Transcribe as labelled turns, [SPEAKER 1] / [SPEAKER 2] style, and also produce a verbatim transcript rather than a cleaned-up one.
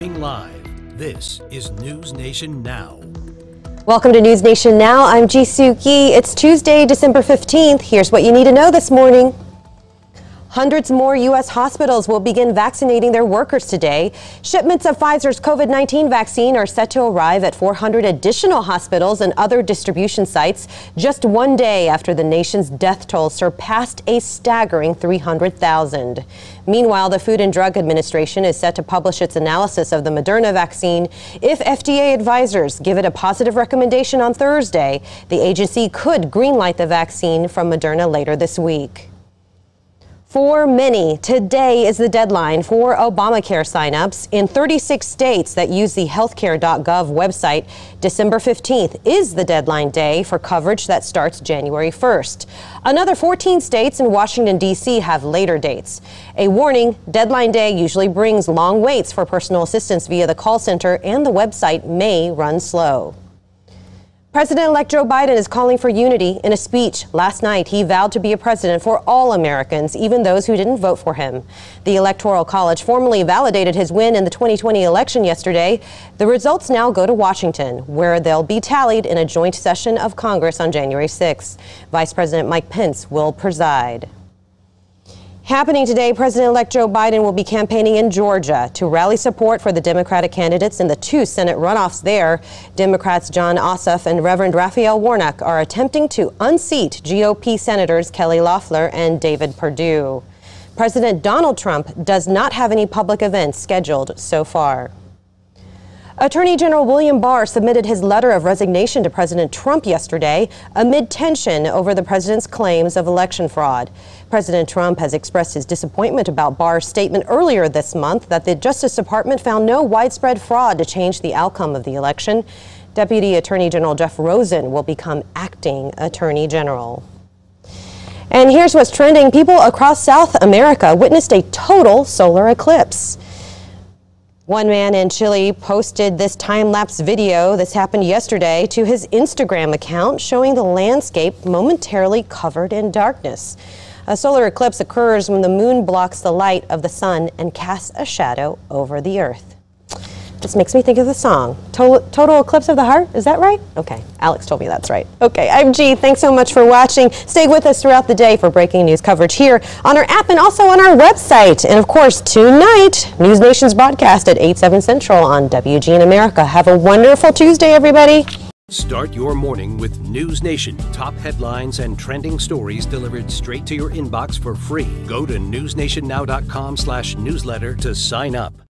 [SPEAKER 1] Live. This is News Nation Now.
[SPEAKER 2] Welcome to News Nation Now. I'm Ji Soo-ki. It's Tuesday, December fifteenth. Here's what you need to know this morning. Hundreds more U S hospitals will begin vaccinating their workers today. Shipments of Pfizer's COVID nineteen vaccine are set to arrive at four hundred additional hospitals and other distribution sites just one day after the nation's death toll surpassed a staggering three hundred thousand. Meanwhile, the Food and Drug Administration is set to publish its analysis of the Moderna vaccine. If F D A advisors give it a positive recommendation on Thursday, the agency could greenlight the vaccine from Moderna later this week. For many, today is the deadline for Obamacare signups. In thirty-six states that use the healthcare dot gov website, December fifteenth is the deadline day for coverage that starts January first. Another fourteen states and Washington, D C have later dates. A warning, deadline day usually brings long waits for personal assistance via the call center, and the website may run slow. President-elect Joe Biden is calling for unity. In a speech last night, he vowed to be a president for all Americans, even those who didn't vote for him. The Electoral College formally validated his win in the twenty twenty election yesterday. The results now go to Washington, where they'll be tallied in a joint session of Congress on January sixth. Vice President Mike Pence will preside. Happening today, President-elect Joe Biden will be campaigning in Georgia to rally support for the Democratic candidates in the two Senate runoffs there. Democrats Jon Ossoff and Reverend Raphael Warnock are attempting to unseat G O P Senators Kelly Loeffler and David Perdue. President Donald Trump does not have any public events scheduled so far. Attorney General William Barr submitted his letter of resignation to President Trump yesterday amid tension over the president's claims of election fraud. President Trump has expressed his disappointment about Barr's statement earlier this month that the Justice Department found no widespread fraud to change the outcome of the election. Deputy Attorney General Jeff Rosen will become acting Attorney General. And here's what's trending. People across South America witnessed a total solar eclipse. One man in Chile posted this time-lapse video, this happened yesterday, to his Instagram account, showing the landscape momentarily covered in darkness. A solar eclipse occurs when the moon blocks the light of the sun and casts a shadow over the earth. This makes me think of the song, Total, Total Eclipse of the Heart. Is that right? Okay, Alex told me that's right. Okay, I'm G. Thanks so much for watching. Stay with us throughout the day for breaking news coverage here on our app and also on our website. And of course, tonight, News Nation's broadcast at eight, seven Central on W G N America. Have a wonderful Tuesday, everybody.
[SPEAKER 1] Start your morning with News Nation, top headlines and trending stories delivered straight to your inbox for free. Go to news nation now dot com slash newsletter to sign up.